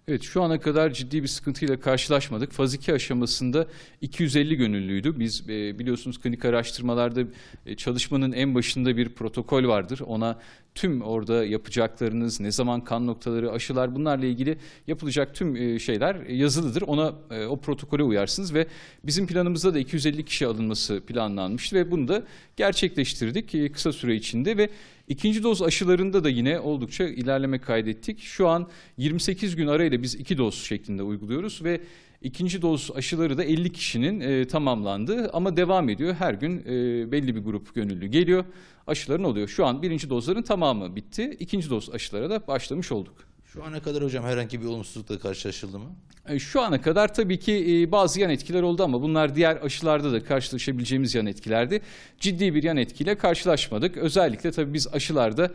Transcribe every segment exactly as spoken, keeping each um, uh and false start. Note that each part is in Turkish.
Evet, şu ana kadar ciddi bir sıkıntıyla karşılaşmadık. Faz iki aşamasında iki yüz elli gönüllüydü. Biz e, biliyorsunuz klinik araştırmalarda e, çalışmanın en başında bir protokol vardır. Ona tüm orada yapacaklarınız, ne zaman kan noktaları, aşılar, bunlarla ilgili yapılacak tüm e, şeyler yazılıdır. Ona e, o protokole uyarsınız ve bizim planımızda da iki yüz elli kişi alınması planlanmıştı ve bunu da gerçekleştirdik e, kısa süre içinde ve İkinci doz aşılarında da yine oldukça ilerleme kaydettik. Şu an yirmi sekiz gün arayla biz iki doz şeklinde uyguluyoruz ve ikinci doz aşıları da elli kişinin e, tamamlandı ama devam ediyor. Her gün e, belli bir grup gönüllü geliyor, aşıların oluyor. Şu an birinci dozların tamamı bitti. İkinci doz aşılara da başlamış olduk. Şu ana kadar hocam herhangi bir olumsuzlukla karşılaşıldı mı? Şu ana kadar tabii ki bazı yan etkiler oldu ama bunlar diğer aşılarda da karşılaşabileceğimiz yan etkilerdi. Ciddi bir yan etkiyle karşılaşmadık. Özellikle tabii biz aşılarda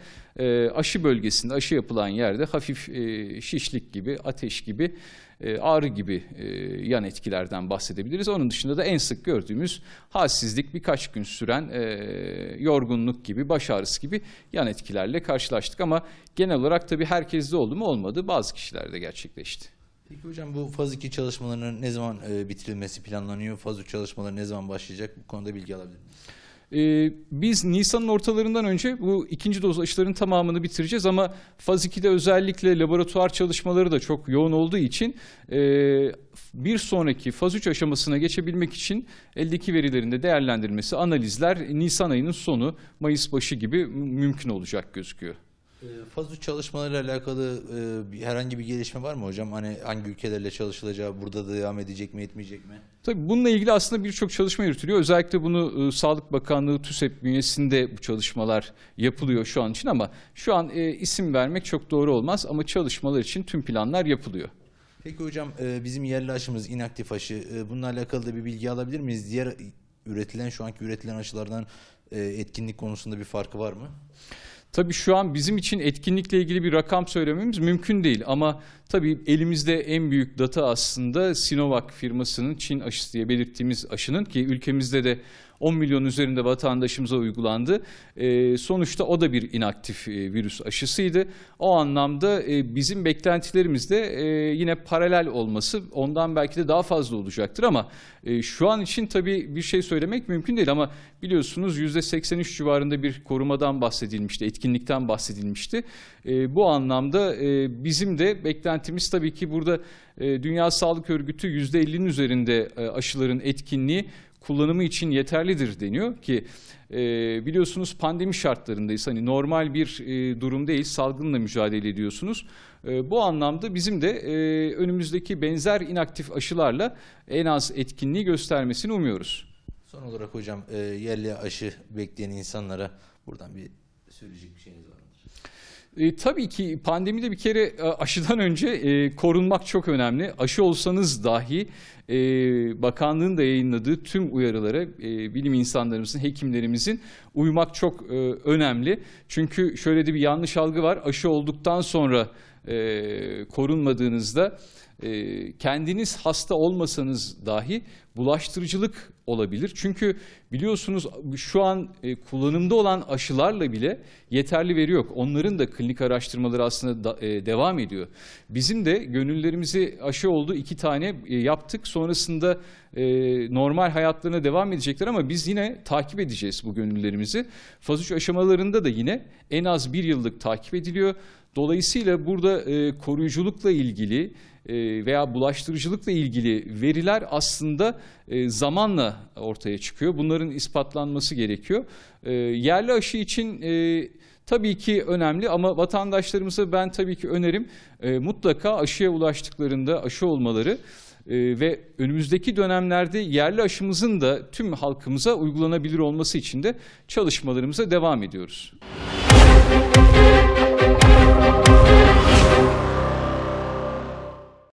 aşı bölgesinde, aşı yapılan yerde hafif şişlik gibi, ateş gibi, ağrı gibi yan etkilerden bahsedebiliriz. Onun dışında da en sık gördüğümüz halsizlik, birkaç gün süren yorgunluk gibi, baş ağrısı gibi yan etkilerle karşılaştık. Ama genel olarak tabii herkeste oldu mu olmadı, bazı kişilerde gerçekleşti. Peki hocam bu faz iki çalışmalarının ne zaman e, bitirilmesi planlanıyor? Faz üç çalışmaları ne zaman başlayacak? Bu konuda bilgi alabilir miyiz? Ee, biz Nisan'ın ortalarından önce bu ikinci doz aşıların tamamını bitireceğiz ama faz ikide özellikle laboratuvar çalışmaları da çok yoğun olduğu için e, bir sonraki faz üç aşamasına geçebilmek için eldeki verilerin de değerlendirilmesi, analizler Nisan ayının sonu, Mayıs başı gibi mümkün olacak gözüküyor. Faz üç çalışmalarıyla alakalı e, herhangi bir gelişme var mı hocam? Hani hangi ülkelerle çalışılacağı, burada da devam edecek mi, etmeyecek mi? Tabii bununla ilgili aslında birçok çalışma yürütülüyor. Özellikle bunu e, Sağlık Bakanlığı, TÜSEP bünyesinde bu çalışmalar yapılıyor şu an için ama şu an e, isim vermek çok doğru olmaz ama çalışmalar için tüm planlar yapılıyor. Peki hocam e, bizim yerli aşımız inaktif aşı, e, bununla alakalı da bir bilgi alabilir miyiz? Diğer üretilen, şu anki üretilen aşılardan e, etkinlik konusunda bir farkı var mı? Tabii şu an bizim için etkinlikle ilgili bir rakam söylememiz mümkün değil ama tabii elimizde en büyük data aslında Sinovac firmasının Çin aşısı diye belirttiğimiz aşının ki ülkemizde de on milyon üzerinde vatandaşımıza uygulandı. E, sonuçta o da bir inaktif e, virüs aşısıydı. O anlamda e, bizim beklentilerimiz de e, yine paralel olması ondan belki de daha fazla olacaktır ama e, şu an için tabii bir şey söylemek mümkün değil ama biliyorsunuz yüzde seksen üç civarında bir korumadan bahsedilmişti, etkinlikten bahsedilmişti. E, bu anlamda e, bizim de beklentimiz tabii ki burada e, Dünya Sağlık Örgütü yüzde ellinin üzerinde e, aşıların etkinliği kullanımı için yeterlidir deniyor ki e, biliyorsunuz pandemi şartlarındayız. Hani normal bir e, durum değil, salgınla mücadele ediyorsunuz. E, bu anlamda bizim de e, önümüzdeki benzer inaktif aşılarla en az etkinliği göstermesini umuyoruz. Son olarak hocam e, yerli aşı bekleyen insanlara buradan bir söyleyecek bir şeyiniz var mı? E, tabii ki pandemide bir kere aşıdan önce e, korunmak çok önemli. Aşı olsanız dahi e, bakanlığın da yayınladığı tüm uyarılara e, bilim insanlarımızın, hekimlerimizin uymak çok e, önemli. Çünkü şöyle de bir yanlış algı var. Aşı olduktan sonra e, korunmadığınızda e, kendiniz hasta olmasanız dahi bulaştırıcılık olabilir. Çünkü biliyorsunuz şu an e, kullanımda olan aşılarla bile yeterli veri yok. Onların da klinik araştırmaları aslında da, e, devam ediyor. Bizim de gönüllerimizi aşı oldu, iki tane e, yaptık. Sonrasında e, normal hayatlarına devam edecekler ama biz yine takip edeceğiz bu gönüllerimizi. Faz üç aşamalarında da yine en az bir yıllık takip ediliyor. Dolayısıyla burada e, koruyuculukla ilgili e, veya bulaştırıcılıkla ilgili veriler aslında e, zamanla ortaya çıkıyor. Bunların ispatlanması gerekiyor. E, yerli aşı için e, tabii ki önemli ama vatandaşlarımıza ben tabii ki önerim e, mutlaka aşıya ulaştıklarında aşı olmaları e, ve önümüzdeki dönemlerde yerli aşımızın da tüm halkımıza uygulanabilir olması için de çalışmalarımıza devam ediyoruz.